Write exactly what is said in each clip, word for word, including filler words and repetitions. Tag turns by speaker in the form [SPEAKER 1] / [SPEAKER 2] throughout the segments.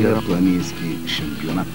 [SPEAKER 1] Планинския планински шампионат.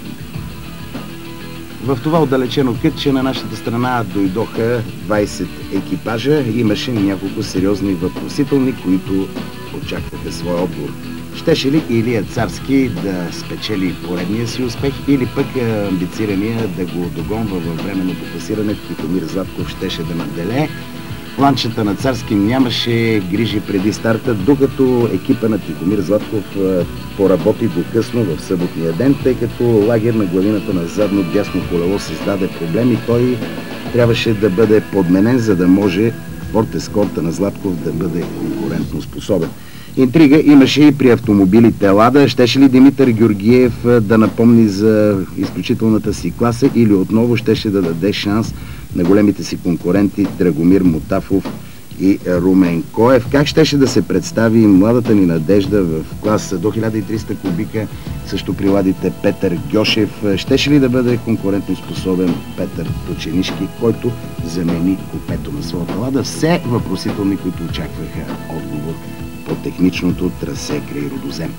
[SPEAKER 1] В това отдалечено кътче на нашата страна дойдоха двайсет екипажа. Имаше няколко сериозни въпросителни, които очакваха своя отговор. Щеше ли Илия Царски да спечели поредния си успех или пък амбицирания да го догонва във временното класиране? Тихомир Златков щеше да наделее. Ланчата на Царски нямаше грижи преди старта, докато екипа на Тихомир Златков поработи до късно в съботния ден, тъй като лагер на главината на задно дясно колело създаде проблем и той трябваше да бъде подменен, за да може форт-ескорта на Златков да бъде конкурентно способен. Интрига имаше и при автомобилите Лада. Щеше ли Димитър Георгиев да напомни за изключителната си класа или отново щеше да даде шанс на големите си конкуренти Драгомир Мотафов и Румен Коев? Как щеше да се представи младата ни надежда в класа до хиляда и триста кубика, също при ладите Петър Гьошев? Щеше ли да бъде конкурентно способен Петър Точенишки, който замени купето на своята Лада? Все въпросителни, които очакваха отговор по техничното трасе край Рудозем.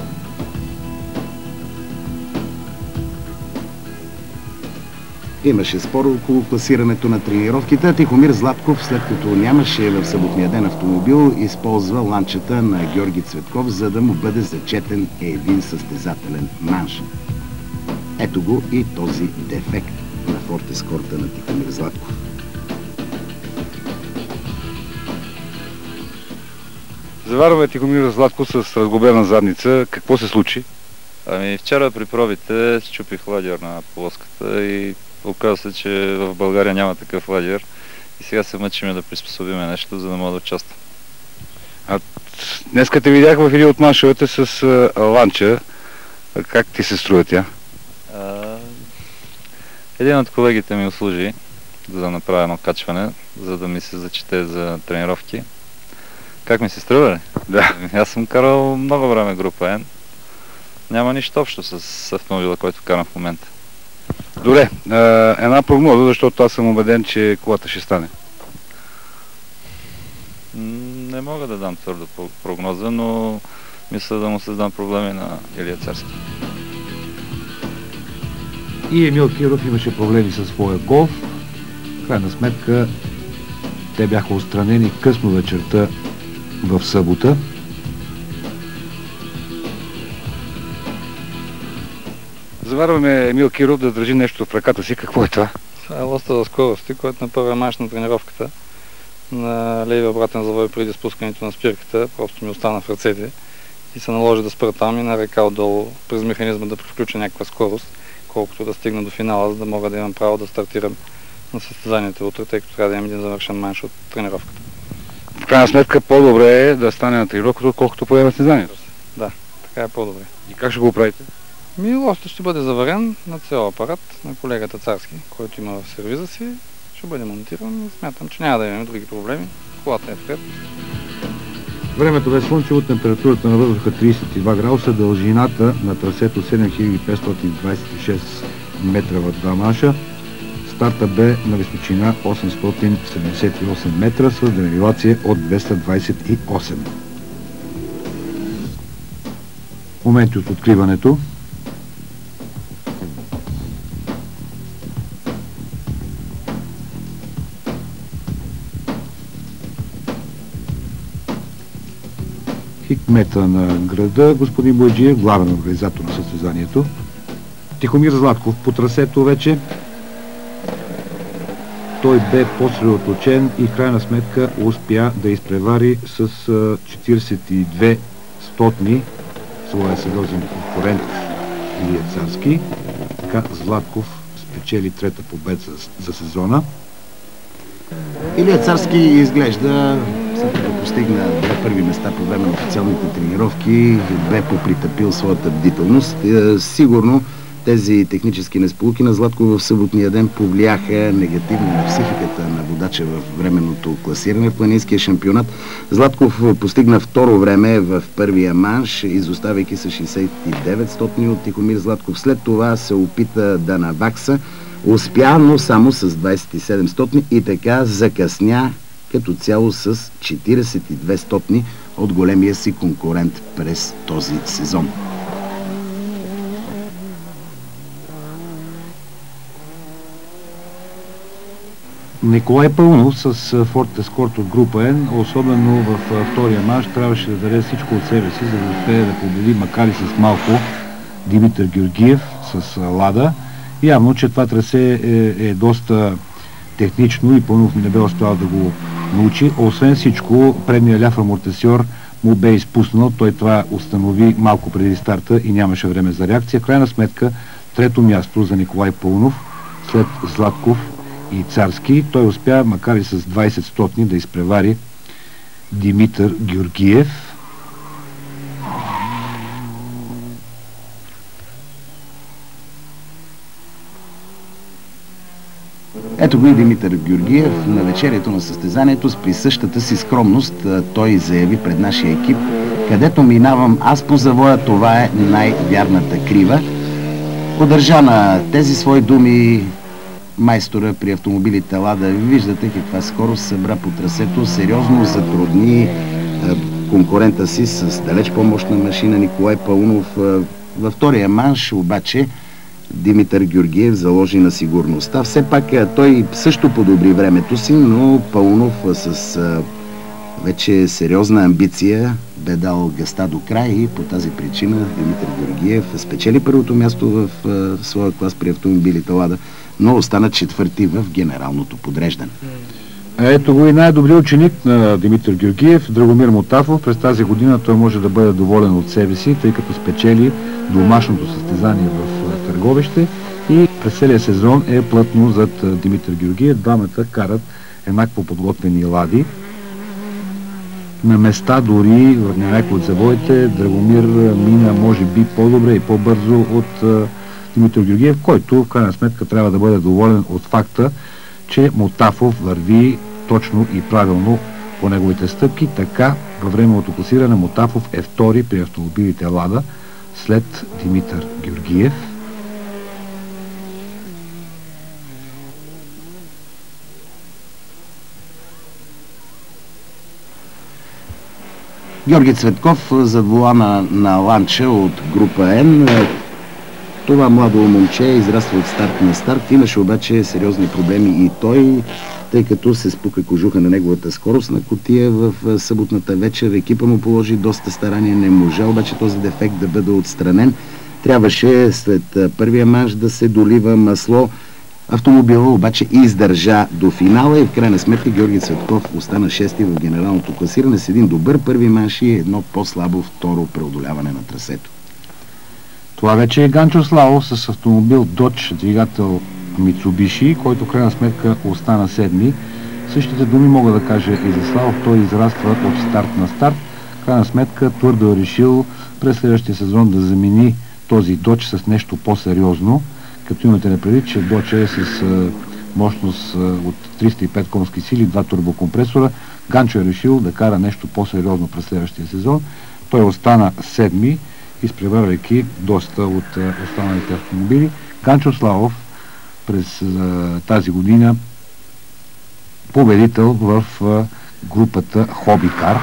[SPEAKER 1] Имаше спор около класирането на тренировките. Тихомир Златков, след като нямаше в съботния ден автомобил, използва ланчата на Георги Цветков, за да му бъде зачетен един състезателен манш. Ето го и този дефект на форт-ескорта на Тихомир Златков.
[SPEAKER 2] Заварва Тихомир Златков с разглобена задница. Какво се случи?
[SPEAKER 3] Ами вчера при пробите счупих ладьер на полоската и оказа се, че в България няма такъв ладьер и сега се мъчиме да приспособиме нещо, за да мога да участвам.
[SPEAKER 2] А днеска те видях в един от маншовете с а, ланча. Как ти се струва тя?
[SPEAKER 3] А, един от колегите ми услужи за да направя едно качване, за да ми се зачете за тренировки. Как ми се струва ли?
[SPEAKER 2] Да.
[SPEAKER 3] Аз съм карал много време група N. Няма нищо общо с автомобила, който карам в момента.
[SPEAKER 2] Добре, една прогноза, защото аз съм убеден, че колата ще стане.
[SPEAKER 3] Не мога да дам твърда прогноза, но мисля да му създам проблеми на Илия Царски.
[SPEAKER 4] И Емил Киров имаше проблеми със своя Голф. В крайна сметка те бяха отстранени късно вечерта в събота.
[SPEAKER 2] Заварваме Емил Киров да държи нещо в ръката си. Какво е това?
[SPEAKER 5] Това е лоста за скорости, който направя мач на тренировката на левия обратен завой преди спускането на спирката. Просто ми остана в ръцете и се наложи да спра там и на река отдолу през механизма да приключа някаква скорост, колкото да стигна до финала, за да мога да имам право да стартирам на състезанието утре, тъй като трябва да имам един завършен манш от тренировката.
[SPEAKER 2] В крайна сметка по-добре е да стане на тренировката, отколкото по състезанието.
[SPEAKER 5] Да, така е по-добре.
[SPEAKER 2] И как ще го правите?
[SPEAKER 5] Ми, лостът ще бъде заварен на цял апарат на колегата Царски, който има в сервиза си. Ще бъде монтиран и смятам, че няма да имаме други проблеми. Колата е впред.
[SPEAKER 4] Времето бе слънчево, температурата на въздуха тридесет и два градуса, дължината на трасето седем хиляди петстотин двадесет и шест метра в два манша. Старта бе на височина осемстотин седемдесет и осем метра с денивелация от двеста двадесет и осем. Моменти от откриването. Хикмета на града, господин Бойджиев, главен организатор на състезанието. Тихомир Златков по трасето вече. Той бе по-средоточен и в крайна сметка успя да изпревари с четиридесет и две стотни своя сериозен конкурент Илия Царски. Така Златков спечели трета победа за, за сезона.
[SPEAKER 1] Илия Царски изглежда, след като постигна две първи места по време на официалните тренировки, бе попритъпил своята бдителност. Сигурно тези технически несполуки на Златков в съботния ден повлияха негативно на психиката на водача в временното класиране в планинския шампионат. Златков постигна второ време в първия манш, изоставяйки с шейсет и девет стотни от Тихомир Златков. След това се опита да навакса. Успя, но само с двадесет и седем стотни и така закъсня като цяло с четиридесет и две стотни от големия си конкурент през този сезон.
[SPEAKER 4] Николай Пълнов с Ford Escort от група N, особено в втория манш, трябваше да даде всичко от себе си, за да успее да победи, макар и с малко, Димитър Георгиев с Лада. Явно, че това трасе е, е доста технично и Пълнов не бе успял да го научи. Освен всичко, предния ляв амортисьор му бе изпуснал. Той това установи малко преди старта и нямаше време за реакция. В крайна сметка, трето място за Николай Пълнов, след Златков и Царски. Той успя, макар и с двайсет стотни, да изпревари Димитър Георгиев.
[SPEAKER 1] Ето го и Димитър Георгиев на вечерието на състезанието с присъщата си скромност. Той заяви пред нашия екип: където минавам аз по завоя, това е най-вярната крива. Поддържа на тези свои думи майстора при автомобилите Лада. Виждате каква скорост събра по трасето, сериозно затрудни конкурента си с далеч по-мощна машина Николай Пълнов. Във втория манш обаче Димитър Георгиев заложи на сигурността. Все пак той също подобри времето си, но Пълнов с вече сериозна амбиция бе дал гъста до край и по тази причина Димитър Георгиев спечели първото място в, в своя клас при автомобилите Лада, но остана четвърти в генералното подреждане.
[SPEAKER 4] Ето го и най-добрият ученик на Димитър Георгиев, Драгомир Мотафов. През тази година той може да бъде доволен от себе си, тъй като спечели домашното състезание в Търговище и през целия сезон е плътно зад Димитър Георгиев. Двамата карат еднакво подготвени лади. На места дори в някои от завоите Драгомир мина може би по-добре и по-бързо от Димитър Георгиев, който в крайна сметка трябва да бъде доволен от факта, че Мотафов върви точно и правилно по неговите стъпки. Така във времевото класиране Мотафов е втори при автомобилите Лада след Димитър Георгиев.
[SPEAKER 1] Георги Цветков зад волана на Ланча от група N. Това младо момче израства от старт на старт. Имаше обаче сериозни проблеми и той, тъй като се спука кожуха на неговата скорост на кутия в съботната вечер. Екипа му положи доста старание, не можа обаче този дефект да бъде отстранен. Трябваше след първия манш да се долива масло. Автомобила обаче издържа до финала и в крайна сметка Георги Цветков остана шести в генералното класиране с един добър първи манш и едно по-слабо второ преодоляване на трасето.
[SPEAKER 4] Това вече е Ганчо Славов с автомобил Dodge, двигател Mitsubishi, който в крайна сметка остана седми. Същите думи мога да кажа и за Славов. Той израства от старт на старт. В крайна сметка твърдо е решил през следващия сезон да замени този Dodge с нещо по-сериозно, като имате на предвид, че Dodge е с а, мощност а, от триста и пет конски сили, два турбокомпресора. Ганчо е решил да кара нещо по-сериозно през следващия сезон. Той остана седми, изпреварвайки доста от а, останалите автомобили. Ганчо Славов през а, тази година победител в а, групата Хобикар.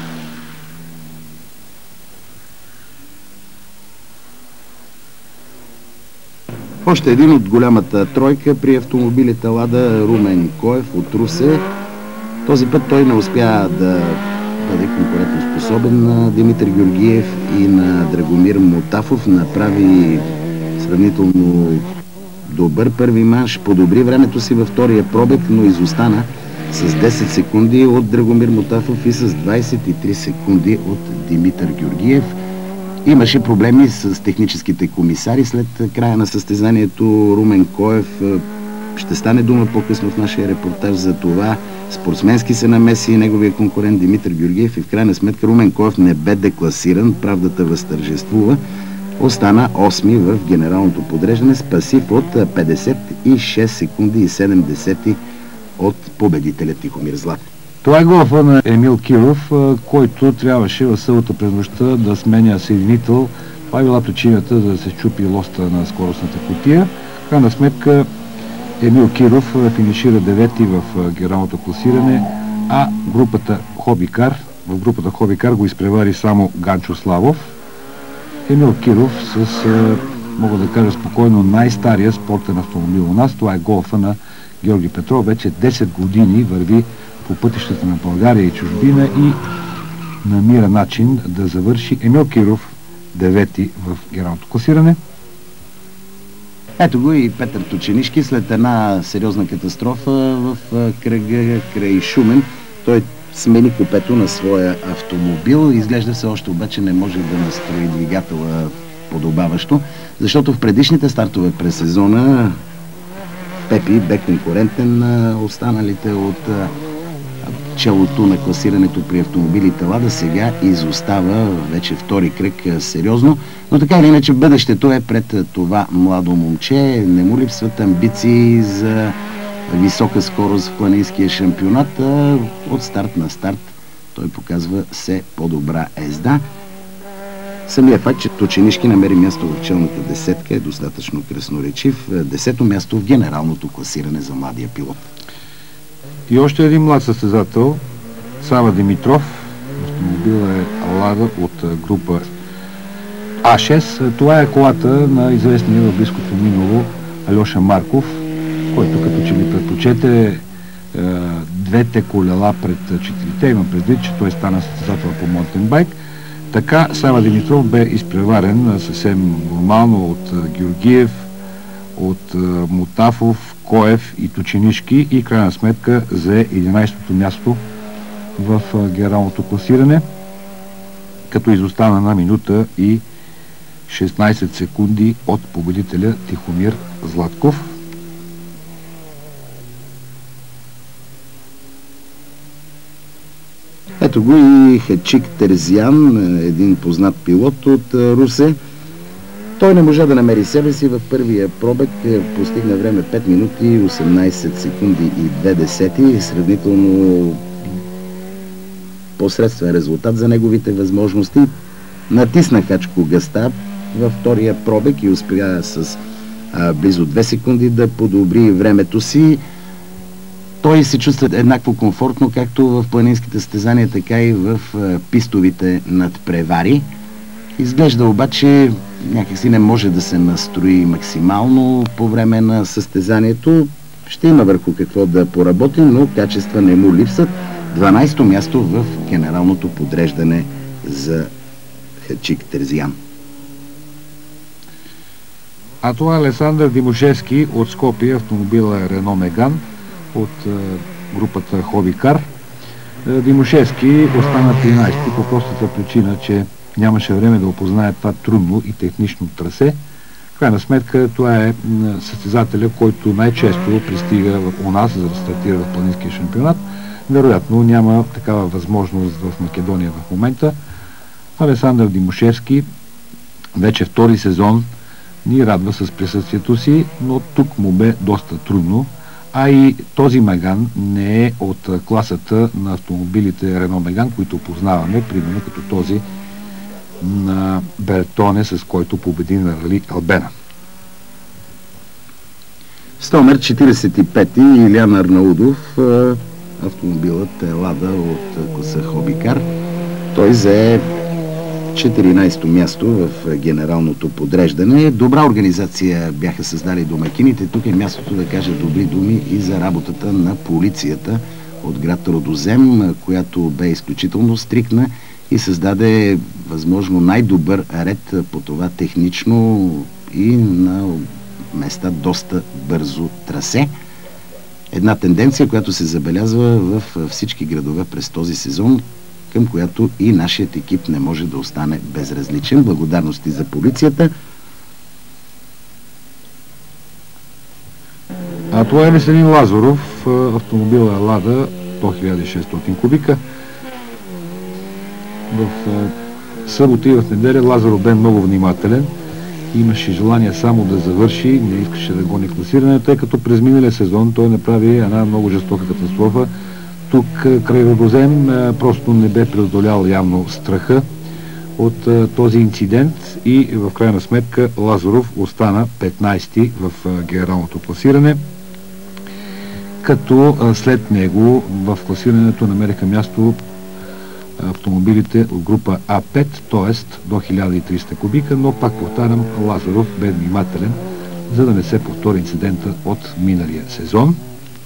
[SPEAKER 1] Още един от голямата тройка при автомобилите Лада, Румен Коев от Русе. Този път той не успя да бъде конкурентоспособен на Димитър Георгиев и на Драгомир Мотафов. Направи сравнително добър първи манш, подобри времето си във втория пробег, но изостана с десет секунди от Драгомир Мотафов и с двайсет и три секунди от Димитър Георгиев. Имаше проблеми с техническите комисари след края на състезанието. Румен Коев, ще стане дума по-късно в нашия репортаж за това, спортсменски се намеси неговия конкурент Димитър Георгиев и в крайна сметка Румен Коев не бе декласиран, правдата възтържествува. Остана осми в генералното подреждане с пасив от петдесет и шест секунди и седем десети от победителя Тихомир Златков.
[SPEAKER 4] Това е голфа на Емил Киров, който трябваше в събота през нощта да сменя съединител. Това е била причината да се счупи лоста на скоростната кутия. В крайна сметка Емил Киров финишира девети в генералното класиране, а групата Хобикар, в групата Хобикар го изпревари само Ганчо Славов. Емил Киров с, мога да кажа спокойно, най-стария спортен автомобил у нас. Това е голфа на Георги Петров вече десет години върви по пътищата на България и чужбина и намира начин да завърши. Емил Киров девети в генералното класиране.
[SPEAKER 1] Ето го и Петър Тученишки след една сериозна катастрофа в кръга край Шумен. Той смени купето на своя автомобил. Изглежда все още обаче не може да настрои двигателя подобаващо, защото в предишните стартове през сезона Пепи бе конкурентен на останалите от челото на класирането при автомобилите Лада. Сега изостава вече втори кръг сериозно, но така или иначе бъдещето е пред това младо момче. Не му липсват амбиции за висока скорост в планинския шампионат, а от старт на старт той показва все по-добра езда. Самия факт, че Тученишки намери място в челната десетка е достатъчно красноречив. Десето място в генералното класиране за младия пилот.
[SPEAKER 4] И още един млад състезател, Сава Димитров. Автомобила е Лада от група А шест. Това е колата на известния в близкото минало Алеша Марков, който като че ли предпочете е, двете колела пред четирите. Има предвид, че той стана състезател по маунтенбайк. Така Сава Димитров бе изпреварен съвсем нормално от Георгиев, от Мутафов, Коев и Тученишки и крайна сметка за единайсетото място в генералното класиране, като изостана на минута и шестнайсет секунди от победителя Тихомир Златков.
[SPEAKER 1] Ето го и Хачик Терзиян, един познат пилот от Русе. Той не можа да намери себе си в първия пробег, постигна време пет минути осемнайсет секунди и две десети, сравнително посредствен резултат за неговите възможности. Натисна Хачко газта във втория пробег и успя с а, близо две секунди да подобри времето си. Той се чувства еднакво комфортно както в планинските състезания, така и в а, пистовите надпревари. Изглежда обаче някакси не може да се настрои максимално по време на състезанието. Ще има върху какво да поработи, но качества не му липсват. дванайсето място в генералното подреждане за Хачик Терзиян.
[SPEAKER 4] А това е Александър Димошевски от Скопие. Автомобила е Рено Меган от е, групата Хобикар. Е, Димошевски остана тринайсети по простата причина, че нямаше време да опознае това трудно и технично трасе. В крайна сметка това е състезателя, който най-често пристига у нас, за да стартира в планинския шампионат. Вероятно няма такава възможност в Македония в момента. Александър Димошевски вече втори сезон ни радва с присъствието си, но тук му бе доста трудно, а и този Меган не е от класата на автомобилите Рено Меган, които познаваме, примерно като този на Бертоне, с който победи на Рали Албена.
[SPEAKER 1] С номер четирийсет и пети Илян Арнаудов. Автомобилът е Лада от класа Хобикар. Той зае четиринайсето място в генералното подреждане. Добра организация бяха създали домакините. Тук е мястото да кажа добри думи и за работата на полицията от град Родозем, която бе изключително стриктна и създаде възможно най-добър ред по това технично и на места доста бързо трасе. Една тенденция, която се забелязва в всички градове през този сезон, към която и нашият екип не може да остане безразличен. Благодарности за полицията.
[SPEAKER 4] А това е Веселин Лазаров. Автомобила е Лада до хиляда и шестстотин кубика. В събота и в неделя Лазаров бе много внимателен. Имаше желание само да завърши, не искаше да гони класиране, тъй като през миналия сезон той направи една много жестока катастрофа. Тук край Родозем просто не бе преодолял явно страха от този инцидент и в крайна сметка Лазаров остана петнайсети в генералното класиране, като след него в класирането намериха място автомобилите от група А пет, т.е. до хиляда и триста кубика, но пак повтарям, Лазаров бе внимателен, за да не се повтори инцидента от миналия сезон.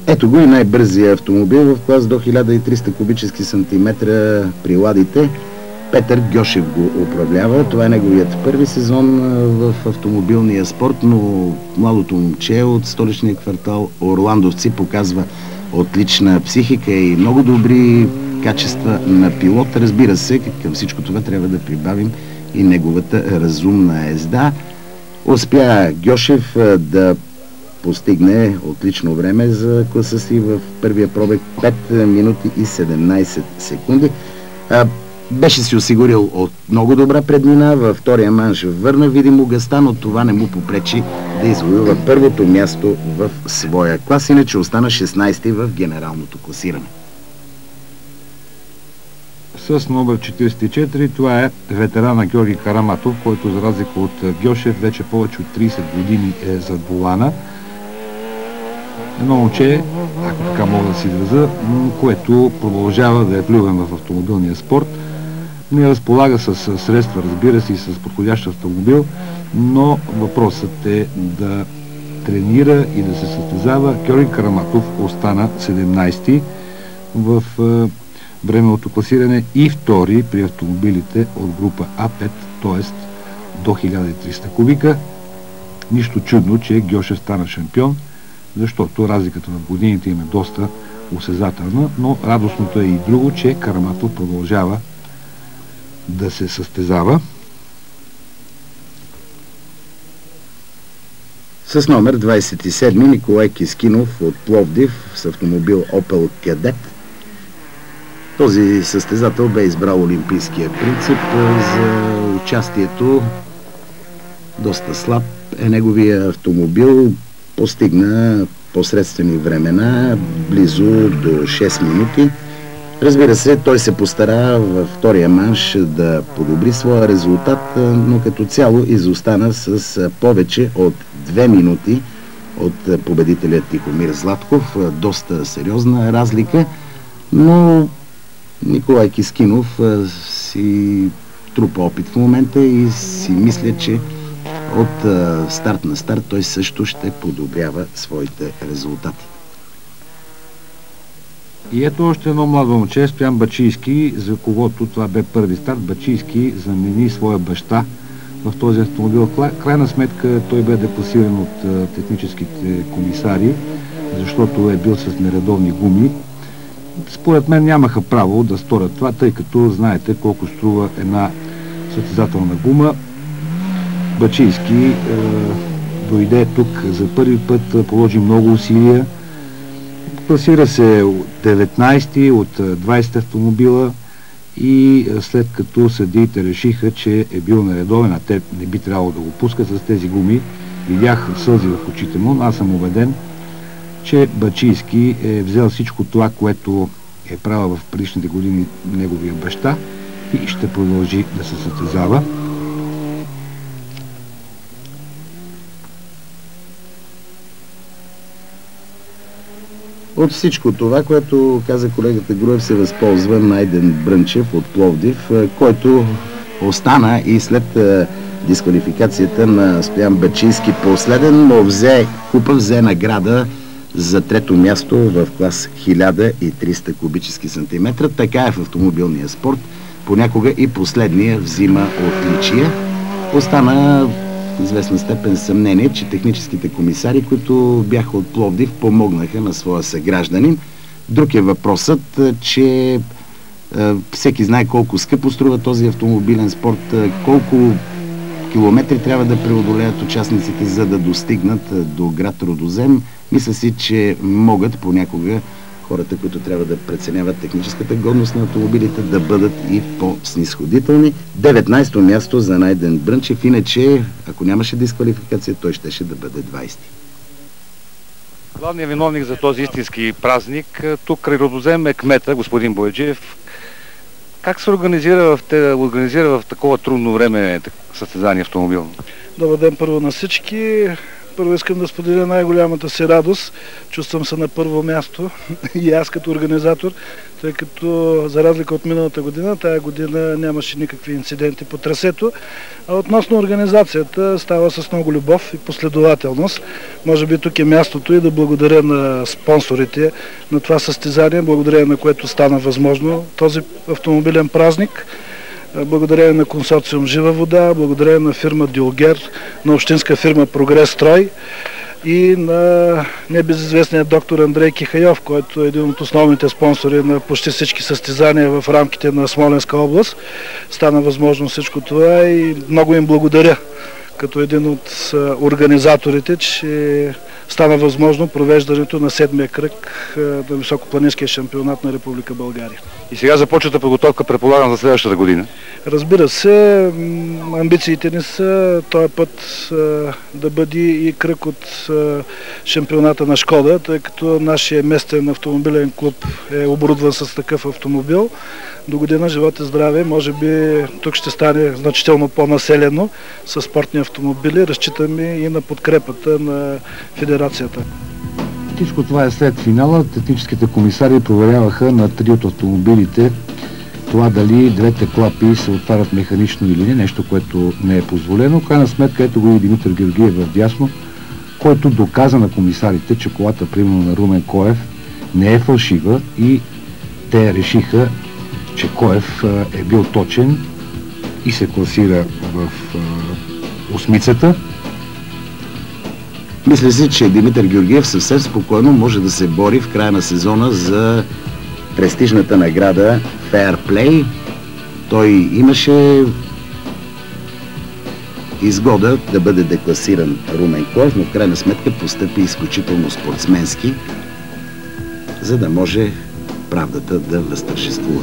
[SPEAKER 1] Ето го и най-бързия автомобил в клас до хиляда и триста кубически сантиметра при ладите. Петър Гьошев го управлява. Това е неговият първи сезон в автомобилния спорт, но младото момче от столичния квартал Орландовци показва отлична психика и много добри качества на пилот. Разбира се, към всичко това трябва да прибавим и неговата разумна езда. Успя Гьошев да постигне отлично време за класа си в първия пробег пет минути и седемнайсет секунди. Беше си осигурил от много добра преднина, във втория манш върна видимо гъста, но това не му попречи да извоюва първото място в своя клас, иначе остана шестнайсети в генералното класиране.
[SPEAKER 4] С номер четирийсет и четири това е ветерана Георги Караматов, който за разлика от Гьошев вече повече от трийсет години е зад волана. Едно момче, ако така мога да си изразя, което продължава да е влюбен в автомобилния спорт. Не разполага с средства, разбира се, и с подходящ автомобил, но въпросът е да тренира и да се състезава. Георги Караматов остана седемнайсети в временното класиране и втори при автомобилите от група А пет, т.е. до хиляда и триста кубика. Нищо чудно, че Гьошев стана шампион, защото разликата в годините им е доста осезателна, но радостното е и друго, че Караматов продължава да се състезава.
[SPEAKER 1] С номер двайсет и седми Николай Кискинов от Пловдив с автомобил Opel Kadett. Този състезател бе избрал олимпийския принцип за участието. Доста слаб е неговия автомобил. Постигна посредствени времена, близо до шест минути. Разбира се, той се постара във втория манш да подобри своя резултат, но като цяло изостана с повече от две минути от победителя Тихомир Златков. Доста сериозна разлика, но Николай Кискинов си трупа опит в момента и си мисля, че от старт на старт той също ще подобрява своите резултати.
[SPEAKER 4] И ето още едно младо момче, Стоян Бачийски, за когото това бе първи старт. Бачийски замени своя баща в този автомобил. Крайна сметка той бе декласиран от техническите комисари, защото е бил с нередовни гуми. Според мен нямаха право да сторят това, тъй като знаете колко струва една състезателна гума. Бачийски е, дойде тук за първи път, положи много усилия. Класира се деветнайсети от двайсет автомобила и след като съдиите решиха, че е бил нередовен, а те не би трябвало да го пускат с тези гуми, видях сълзи в очите му, но аз съм убеден, че Бачийски е взел всичко това, което е правил в предишните години неговия баща и ще продължи да се състезава.
[SPEAKER 1] От всичко това, което каза колегата Груев, се възползва Найден Брънчев от Пловдив, който остана и след дисквалификацията на Стоян Бачийски последен, но взе купа, взе награда за трето място в клас хиляда и триста кубически сантиметра. Така е в автомобилния спорт. Понякога и последния взима отличия. Остана в известна степен съмнение, че техническите комисари, които бяха от Пловдив, помогнаха на своя съгражданин. Друг е въпросът, че е, всеки знае колко скъпо струва този автомобилен спорт, колко километри трябва да преодолеят участниците, за да достигнат до град Рудозем. Мисля си, че могат понякога хората, които трябва да преценяват техническата годност на автомобилите, да бъдат и по-снисходителни. деветнайсето място за Найден Брънчев, иначе, ако нямаше дисквалификация, той щеше да бъде двайсети.
[SPEAKER 2] Главният виновник за този истински празник тук край Рудозем е кмета, господин Бояджиев. Как се организира в, те, организира в такова трудно време състезание автомобилно?
[SPEAKER 6] Добър ден първо на всички. Първо искам да споделя най-голямата си радост. Чувствам се на първо място и аз като организатор, тъй като за разлика от миналата година, тая година нямаше никакви инциденти по трасето. А относно организацията става с много любов и последователност. Може би тук е мястото и да благодаря на спонсорите на това състезание, благодарение на което стана възможно този автомобилен празник. Благодарение на консорциум Жива вода, благодарение на фирма Диогер, на общинска фирма Прогрес Строй и на небезизвестния доктор Андрей Кихайов, който е един от основните спонсори на почти всички състезания в рамките на Смолянска област. Стана възможно всичко това и много им благодаря като един от организаторите, че стана възможно провеждането на седмия кръг на високопланинския шампионат на Република България.
[SPEAKER 2] И сега започвате подготовка, предполагам, за следващата година?
[SPEAKER 6] Разбира се, амбициите ни са този път да бъде и кръг от шампионата на Шкода, тъй като нашия местен автомобилен клуб е оборудван с такъв автомобил. До година, живот и здраве, може би тук ще стане значително по-населено с спортни автомобили. Разчитаме и на подкрепата на федерацията.
[SPEAKER 4] Всичко това е след финала. Техническите комисари проверяваха на три от автомобилите това дали двете клапи се отварят механично или не, нещо, което не е позволено. Крайна сметка, ето го и Димитър Георгиев в дясно, който доказа на комисарите, че колата, примерно на Румен Коев, не е фалшива и те решиха, че Коев е бил точен и се класира в осмицата.
[SPEAKER 1] Мисля си, че Димитър Георгиев съвсем спокойно може да се бори в края на сезона за престижната награда Fair Play. Той имаше изгода да бъде декласиран Румен Коев, но в крайна сметка постъпи изключително спортсменски, за да може правдата да възтържествува.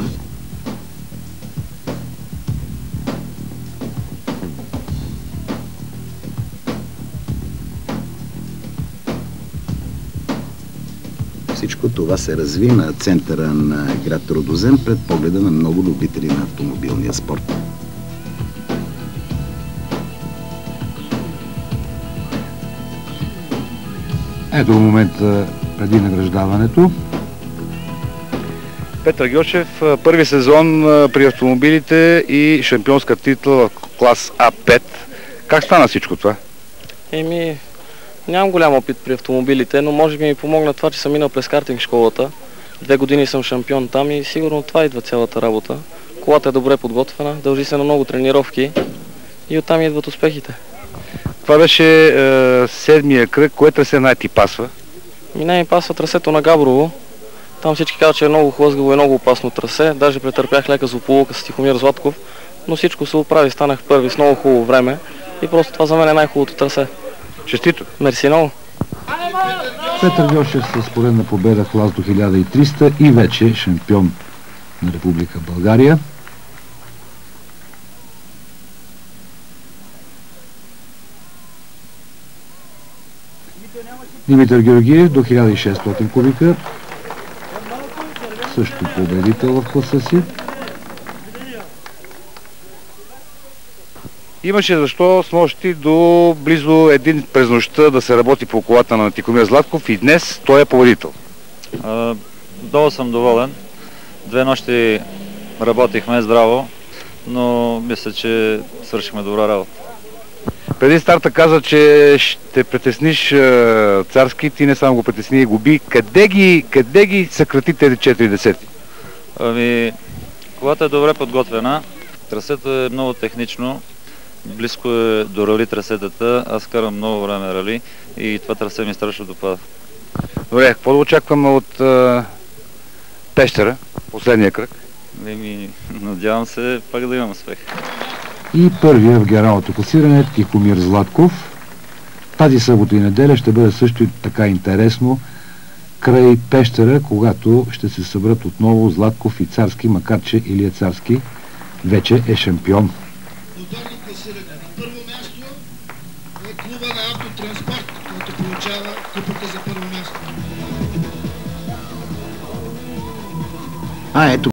[SPEAKER 1] Всичко това се разви на центъра на град Рудозем пред погледа на много любители на автомобилния спорт.
[SPEAKER 4] Ето в момента преди награждаването.
[SPEAKER 2] Петър Гьочев, първи сезон при автомобилите и шампионска титла в клас А пет. Как стана всичко това?
[SPEAKER 5] Еми, нямам голям опит при автомобилите, но може би ми помогна това, че съм минал през картинг школата. Две години съм шампион там и сигурно това идва цялата работа. Колата е добре подготвена, дължи се на много тренировки и оттам идват успехите.
[SPEAKER 2] Това беше е, седмия кръг. Кое трасе най-ти пасва?
[SPEAKER 5] Ми най-ми пасва трасето на Габрово. Там всички казват, че е много хлъзгаво и много опасно трасе. Даже претърпях лека злополука с Тихомир Златков, но всичко се оправи. Станах първи с много хубаво време и просто това за мен е най-хубавото трасе.
[SPEAKER 2] Честито!
[SPEAKER 5] Мерси много!
[SPEAKER 4] Петър Гьошев с поредна победа в клас до хиляда и триста и вече шампион на Република България. Димитър Георгиев до хиляда и шестстотин кубика. Също победител в класа си.
[SPEAKER 2] Имаше защо с нощи до близо един през нощта да се работи по колата на Тихомир Златков и днес той е победител.
[SPEAKER 3] А, долу съм доволен. Две нощи работихме здраво, но мисля, че свършихме добра работа.
[SPEAKER 2] Преди старта каза, че ще притесниш е, Царски, ти не само го притесни и губи. Къде ги, къде ги съкрати тези четири десети?
[SPEAKER 3] Ами, колата е добре подготвена, трасето е много технично, близко е до рали трасетата, аз карам много време рали и това трасе ми страшно допада.
[SPEAKER 2] Добре, какво да очакваме от е, Пещера, последния кръг?
[SPEAKER 3] Ами, надявам се пак да имам успех.
[SPEAKER 4] И първия в генералното класиране Тихомир Златков. Тази събота и неделя ще бъде също и така интересно край Пещера, когато ще се събрат отново Златков и Царски, макар че Илия Царски вече е шампион.
[SPEAKER 7] Повторно класиране. На първо място е клуба на автотранспорт, който получава купата за първо място.
[SPEAKER 1] А, ето